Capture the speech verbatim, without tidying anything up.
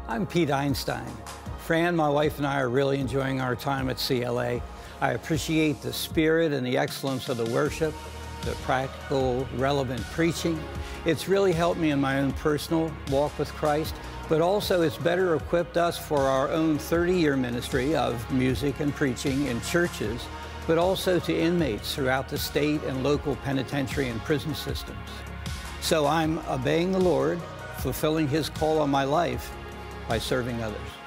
I'm Pete Einstein. Fran, my wife, and I are really enjoying our time at C L A. I appreciate the spirit and the excellence of the worship, the practical, relevant preaching. It's really helped me in my own personal walk with Christ, but also it's better equipped us for our own thirty-year ministry of music and preaching in churches, but also to inmates throughout the state and local penitentiary and prison systems. So I'm obeying the Lord, fulfilling His call on my life by serving others.